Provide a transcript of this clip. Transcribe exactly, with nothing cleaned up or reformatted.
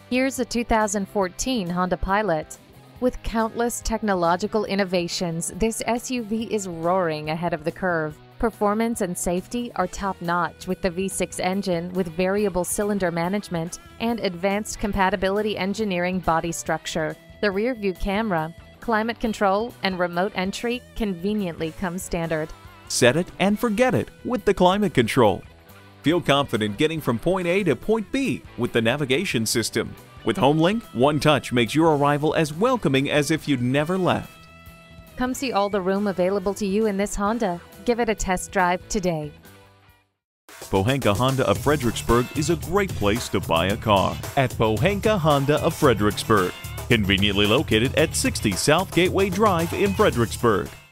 Here's a two thousand fourteen Honda Pilot. With countless technological innovations, this S U V is roaring ahead of the curve. Performance and safety are top-notch with the V six engine with variable cylinder management and advanced compatibility engineering body structure. The rear-view camera, climate control, and remote entry conveniently come standard. Set it and forget it with the climate control. Feel confident getting from point A to point B with the navigation system. With HomeLink, one touch makes your arrival as welcoming as if you'd never left. Come see all the room available to you in this Honda. Give it a test drive today. Pohanka Honda of Fredericksburg is a great place to buy a car. At Pohanka Honda of Fredericksburg, conveniently located at sixty South Gateway Drive in Fredericksburg.